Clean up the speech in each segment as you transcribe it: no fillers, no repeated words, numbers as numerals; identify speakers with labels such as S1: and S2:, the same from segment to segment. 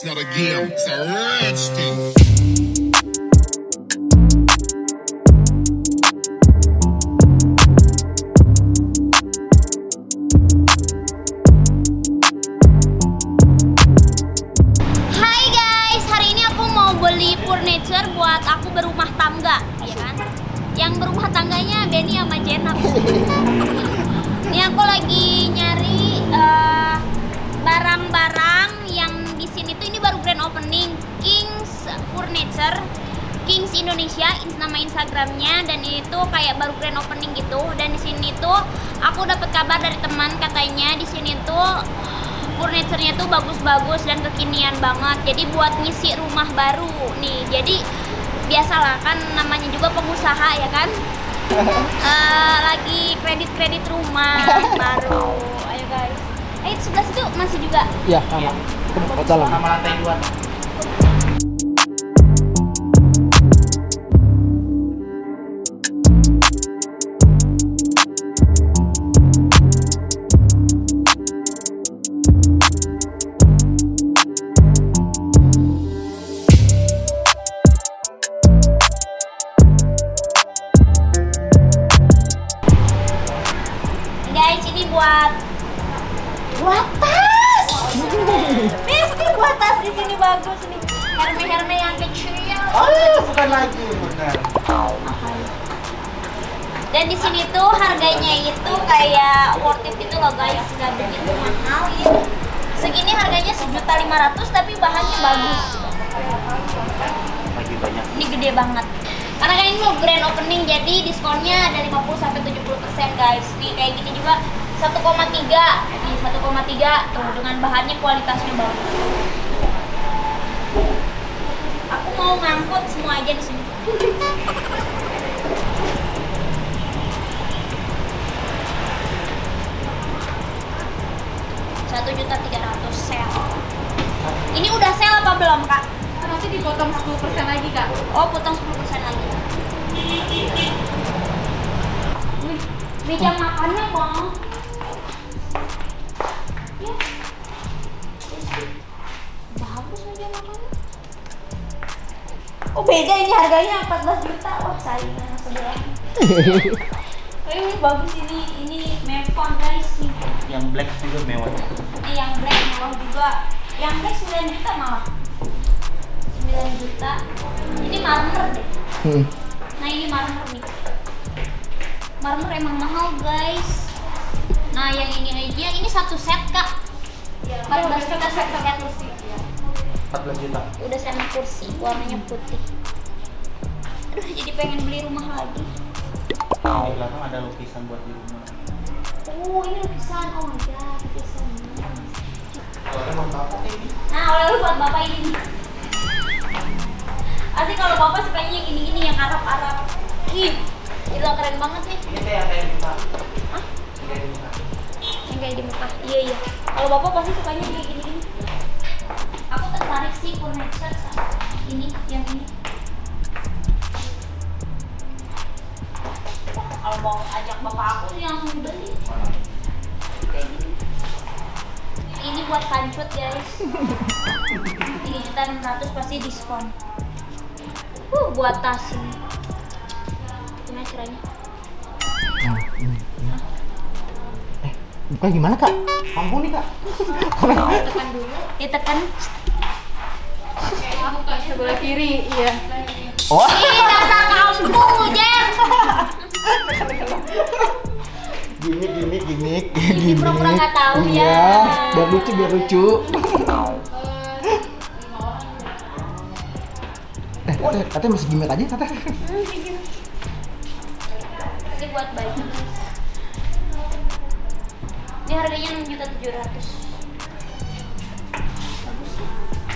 S1: It's not a game, it's a rich thing.
S2: Hai guys, hari ini aku mau beli furniture buat aku berumah tangga, ya kan? Yang berumah tangganya Benny sama Jenab. Ini aku lagi nyari barang-barang yang di sini tuh, ini baru grand opening Kings Furniture, Kings Indonesia, nama Instagramnya, dan itu kayak baru grand opening gitu. Dan di sini tuh aku dapat kabar dari teman, katanya di sini tuh furniturnya tuh bagus-bagus dan kekinian banget. Jadi buat ngisi rumah baru nih. Jadi biasalah kan, namanya juga pengusaha ya kan. Lagi kredit rumah baru. Ayo guys. Di sebelah situ masih juga.
S3: Iya, sama. Dalam.
S4: Sama lantai 2.
S2: Guys, ini buat tas. Pasti buat tas di sini bagus nih. Herme yang kecil.
S4: Oh, bukan lagi, benar.
S2: Dan di sini tuh harganya itu kayak worth it itu loh guys, nggak begitu mahal ya. Segini harganya 1.500.000 tapi bahannya bagus.
S4: Lagi banyak.
S2: Ini gede banget. Karena kan ini mau grand opening, jadi diskonnya ada 50-70% guys. Nih kayak gini juga 1,3. Nih 1,3 tuh, dengan bahannya kualitasnya bagus. Aku mau ngangkut semua aja di sini. Rp1.300.000 sale. Ini udah sale apa belum kak?
S5: Masih dipotong 10% lagi kak.
S2: Oh, potong 10% lagi. Wih, meja makannya bang. Ya. Bagus meja makannya. Oh beda, ini harganya 14 juta. Wah saingan sebelah. Ini bagus, ini mewah guys nih.
S4: Yang black juga mewah.
S2: Ini yang black mewah juga. Yang black 9 juta malah. 9 juta. Ini marmer deh. Nah ini marmer nih. Marmer emang mahal guys. Nah yang ini aja, ini satu set kak. 14 juta satu set.
S4: 14 juta.
S2: Udah sama kursi, warnanya putih. Aduh, jadi pengen beli rumah lagi.
S4: Di belakang ada lukisan buat di rumah.
S2: Oh ini lukisan, oh my god, lukisan.
S4: Kalau mau apa ini?
S2: Nah oleh-oleh buat bapak ini nih. Asli kalau bapak sukanya yang ini yang Arab. Ih, gila keren banget nih.
S4: Ini teh yang kayak di muka.
S2: Hah?
S4: Kayak di muka.
S2: Yang kayak di muka. Iya. Kalau bapak pasti sukanya kayak gini. Aku tertarik sih furniture sama ini, yang ini. Kalau mau ajak bapak aku sih langsung beli. Kayak gini. Ini buat kancut guys. 3.600.000 pasti diskon. Buat tas ini. Gimana caranya?
S3: Buka gimana kak? Ampun nih kak.
S2: Tekan dulu. Ditekan.
S5: Sebelah kiri, iya.
S3: Oh.
S2: Ih, dasar kampung, Jer.
S3: Gimik.
S2: Ini pura-pura nggak tahu ya.
S3: Iya, biar lucu. Katanya masih gimik aja katanya.
S2: Ini buat baju. Ini harganya 6.700.000. Bagus sih.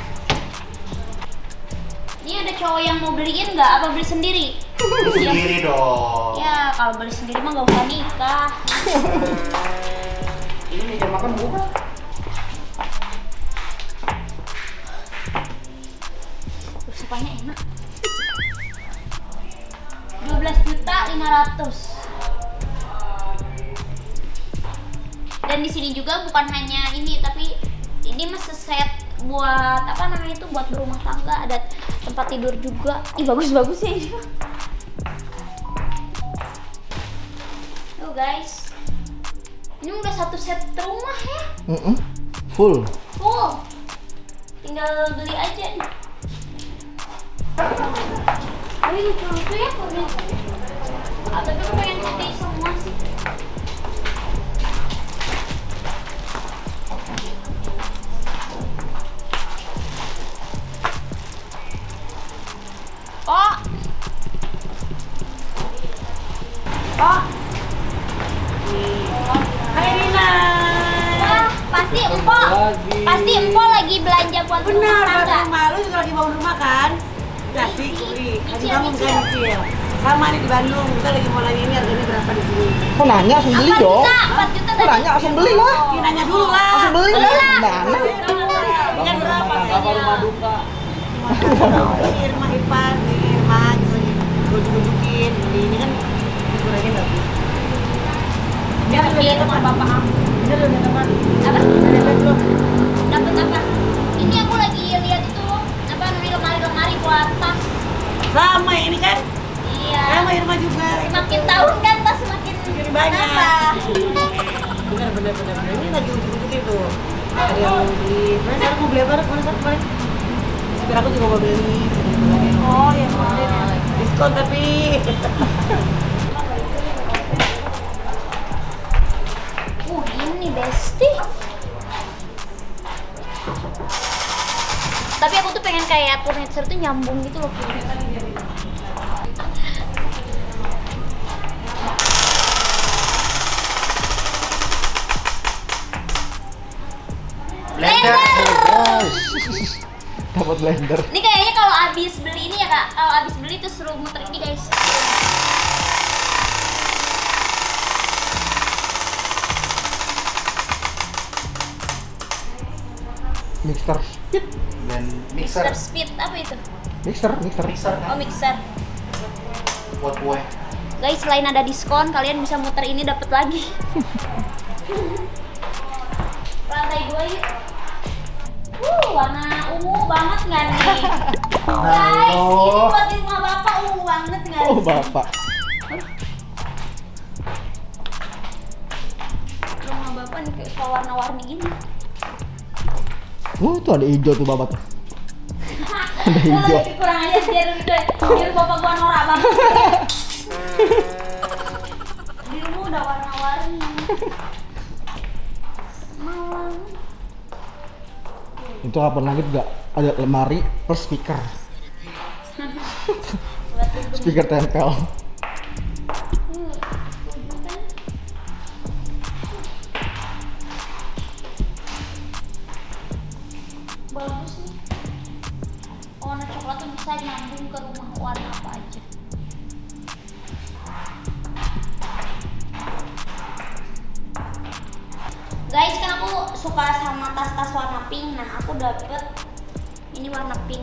S2: Ini ada cowok yang mau beliin nggak? Apa beli sendiri?
S4: Beli sendiri dong.
S2: Ya, kalau beli sendiri mah nggak usah nikah.
S4: Ini meja makan bukan?
S2: Sukanya enak. 12.500.000. Dan di sini juga bukan hanya ini, tapi ini mas set buat apa namanya itu, buat berumah tangga, ada tempat tidur juga. Ih, bagus-bagus ya ini. Tuh guys, ini udah satu set rumah ya.
S3: Full.
S2: Tinggal beli aja nih. Tapi lucu-lucu ya furniture. Tapi aku pengen putih semua sih. Oh.
S6: Hai Rina.
S2: Wah, pasti Empo lagi belanja buat
S6: Benar,
S2: rumah
S6: buat
S2: tangga.
S6: rumah. Lu juga lagi bangun rumah kan? Kasih kuli. Lagi
S2: Cicil,
S6: bangun kan Cil? Sama nih di Bandung. Kita lagi mau nanya ini harganya berapa di sini.
S3: Kok nanya langsung beli
S2: 4
S3: dong?
S2: juta, 4 juta
S3: Kok nanya langsung beli lah?
S6: Ini nanya dulu lah.
S3: Langsung beli lah. Nah,
S6: Ini kan berapa harganya? Ini Irma Ipan, ini Irma gitu nih. Gue ini kan ukurannya bagus.
S2: Biar rumah bapak aku.
S6: Ini udah teman.
S2: Apa?
S6: Udah belum?
S2: Dapat apa? Ini aku lagi lihat itu apa namanya, lemari buat tas.
S6: Sama ini kan?
S2: Iya.
S6: Sama Irma juga.
S2: Semakin tahun kan tas semakin
S6: Banyak.
S2: nambah.
S6: Bener. Ini lagi ujuk-ujuk itu. Ada yang mau beli. Mana sekarang mau beli apa? Mana sekarang kemarin? Sekarang aku juga mau beli.
S5: Oh, yang kemarin ya.
S6: Diskon tapi.
S2: Ini Besti. Tapi aku tuh pengen kayak furniture tuh nyambung gitu loh.
S4: Blender.
S3: dapat blender.
S2: Ini kayaknya kalau abis beli ini ya kak, kalau abis beli tuh suruh muter ini guys.
S3: Mixer speed.
S4: Dan
S2: Mixer
S4: mixer.
S2: speed apa itu?
S3: Mixer.
S4: Mixer
S2: Oh
S4: kan
S2: mixer.
S4: buat kue.
S2: Guys, selain ada diskon, kalian bisa muter ini dapat lagi. Lantai 2 yuk. Warna ungu banget nggak nih? Guys, ini buat di rumah bapak ungu banget nggak
S3: Oh,
S2: sih?
S3: bapak.
S2: Rumah bapak nih kayak suka warna-warni gini.
S3: Oh, tuh ada hijau tuh bapak tuh. Ada
S2: Lu
S3: hijau.
S2: lebih kurang aja biar bapak gua norak banget. Di rumah udah warna-warni. Malam.
S3: Itu kapan lagi juga ada lemari plus speaker. Speaker tempel.
S2: Bagus nih. Warna coklat tuh bisa nyambung ke rumah warna apa aja. Guys, kan aku suka sama tas-tas warna pink. Nah, aku dapet ini warna pink.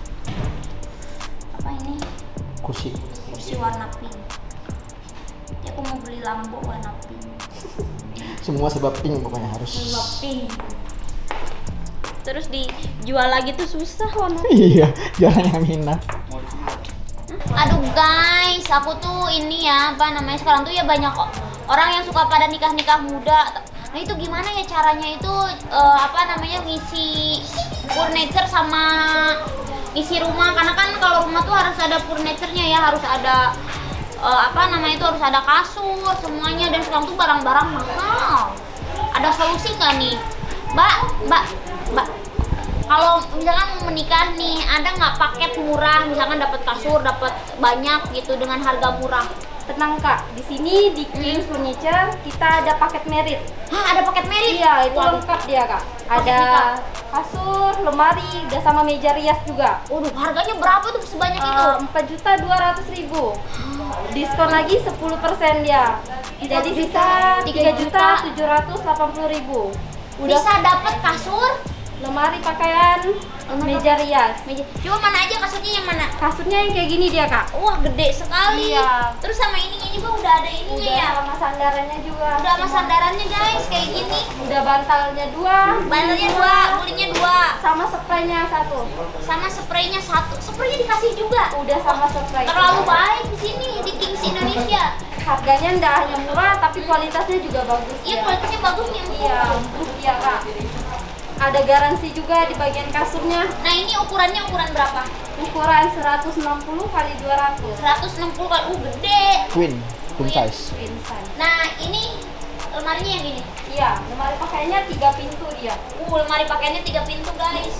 S2: Apa ini?
S3: Kursi.
S2: Kursi warna pink. Ya, aku mau beli lambo warna pink.
S3: Semua sebab pink pokoknya harus.
S2: Warna pink. Terus dijual lagi tuh susah warna.
S3: Iya, jalannya Mina.
S2: Aduh guys, aku tuh ini ya, apa namanya, sekarang tuh ya banyak orang yang suka pada nikah-nikah muda. Nah itu gimana ya caranya itu apa namanya, ngisi furniture sama isi rumah. Karena kan kalau rumah tuh harus ada furniture-nya ya, harus ada apa namanya itu, harus ada kasur semuanya, dan sekarang tuh barang-barang mahal. Ada solusi nggak nih, Mbak? Kalau misalkan mau menikah nih, ada nggak paket murah, misalkan dapat kasur, dapat banyak gitu dengan harga murah?
S5: Tenang kak, di sini di Kings Furniture kita ada paket merit.
S2: Hah, ada paket merit?
S5: Iya, itu
S2: Waduh.
S5: lengkap dia kak.
S2: Paket
S5: Ada
S2: nikah.
S5: kasur, lemari, udah sama meja rias juga.
S2: Waduh, harganya berapa tuh sebanyak itu?
S5: 4.200.000. Diskon lagi 10% dia. Jadi bisa 3.780.000. Udah
S2: Bisa dapat kasur,
S5: Lemari pakaian, meja rias.
S2: Coba mana aja kasurnya, yang mana?
S5: Kasurnya yang kayak gini dia, Kak.
S2: Wah, gede sekali.
S5: Iya.
S2: Terus sama ininya juga udah ada ininya
S5: Udah
S2: ya.
S5: sama sandarannya juga.
S2: Udah sama sandarannya guys, kayak gini.
S5: Udah bantalnya 2.
S2: Bantalnya 2, gulingnya 2.
S5: Sama spraynya 1.
S2: Sama spraynya 1. Spraynya dikasih juga.
S5: Udah sama spray.
S2: Terlalu baik di sini di Kings Indonesia.
S5: Harganya nggak hanya murah, tapi kualitasnya juga bagus.
S2: Iya,
S5: ya.
S2: kualitasnya bagus nih.
S5: Iya, empuk ya, Kak. Ada garansi juga di bagian kasurnya.
S2: Nah, ini ukurannya ukuran berapa?
S5: Ukuran 160 kali 200.
S2: 160 kali. Gede.
S3: Queen size.
S5: Queen size.
S2: Nah, ini lemarinya yang gini.
S5: Iya, lemari pakaiannya 3 pintu dia.
S2: Lemari pakaiannya 3 pintu, guys.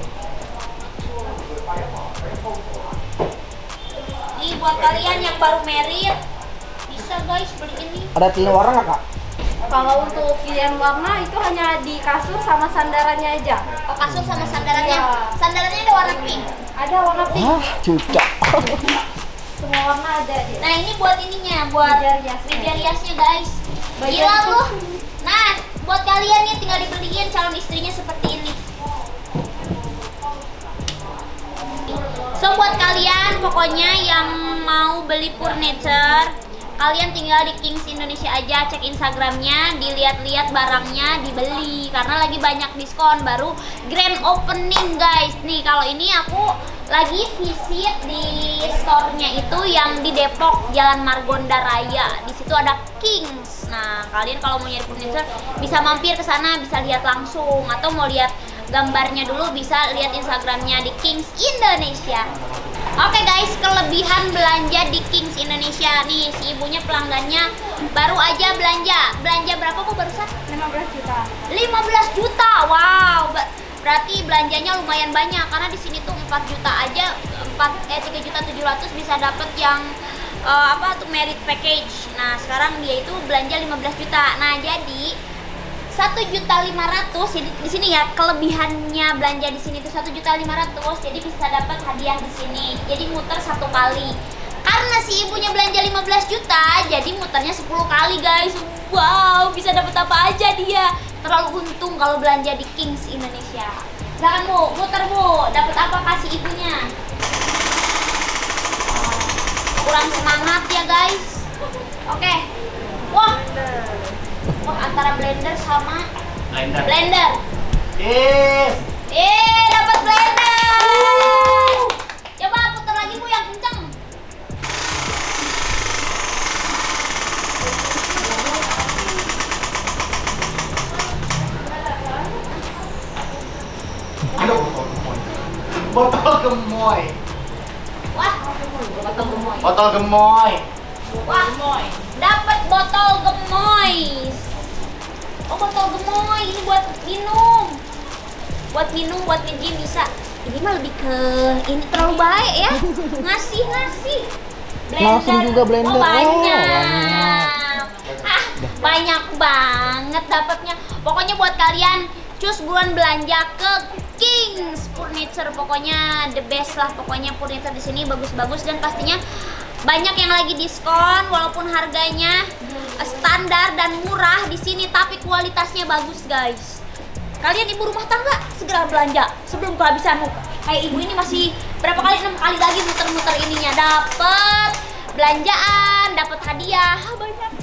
S2: Ini buat kalian yang baru married, bisa guys beli ini.
S3: Ada pilihan warna nggak, Kak?
S5: Kalau untuk pilihan warna itu hanya di kasur sama sandarannya aja.
S2: Oh, kasur sama sandarannya.
S5: Iya.
S2: Sandarannya ada warna pink.
S5: Ada warna pink.
S3: Ah, cucak.
S5: Semua warna ada dia.
S2: Nah, ini buat ininya, buat
S5: Meja riasnya.
S2: meja riasnya, guys.
S5: Bagian
S2: Gila lu.
S5: itu.
S2: Nah, buat kalian nih tinggal dibeliin calon istrinya seperti ini. So, buat kalian pokoknya yang mau beli furniture, kalian tinggal di Kings Indonesia aja, cek Instagramnya, dilihat-lihat barangnya, dibeli karena lagi banyak diskon, baru grand opening guys. Nih kalau ini aku lagi visit di store-nya itu yang di Depok, Jalan Margonda Raya. Di situ ada Kings. Nah, kalian kalau mau nyari furniture bisa mampir ke sana, bisa lihat langsung, atau mau lihat gambarnya dulu bisa lihat Instagramnya di Kings Indonesia. Oke guys, kelebihan belanja di Kings Indonesia nih, si ibunya pelanggannya baru aja belanja berapa kok barusan?
S5: 15 juta.
S2: 15 juta, wow, berarti belanjanya lumayan banyak karena di sini tuh 4 juta aja, 3.700.000 bisa dapet yang apa tuh merit package. Nah sekarang dia itu belanja 15 juta. Nah jadi 1.500.000, jadi di sini ya kelebihannya belanja di sini tuh 1.500.000, jadi bisa dapat hadiah di sini. Jadi muter 1 kali. Karena si ibunya belanja 15 juta, jadi muternya 10 kali guys. Wow, bisa dapat apa aja dia. Terlalu untung kalau belanja di Kings Indonesia. Silakan Bu, muter Bu, dapat apa kasih ibunya? Kurang semangat ya guys. Oke. Wah. Wah, antara blender sama blender.
S4: Yes.
S2: Dapat blender. Coba putar lagi Bu yang kenceng.
S4: Aduh, botol gemoy.
S2: Wah, botol gemoy.
S4: Botol gemoy.
S2: Wah, dapat botol gemoy. Oh, botol gemoy ini buat minum. Buat minum, buat nge-gym bisa. Ini mah lebih ke ini terlalu baik ya. Ngasih.
S3: Langsung juga blender.
S2: Oh, banyak.
S3: Oh,
S2: Banyak banget dapatnya. Pokoknya buat kalian cus buruan belanja ke Kings Furniture. Pokoknya the best lah. Pokoknya furniture di sini bagus-bagus dan pastinya banyak yang lagi diskon walaupun harganya standar dan murah di sini tapi kualitasnya bagus guys. Kalian ibu rumah tangga segera belanja sebelum kehabisan. Kayak ibu ini masih berapa kali, 6 kali lagi muter-muter ininya, dapat belanjaan, dapat hadiah, banyak.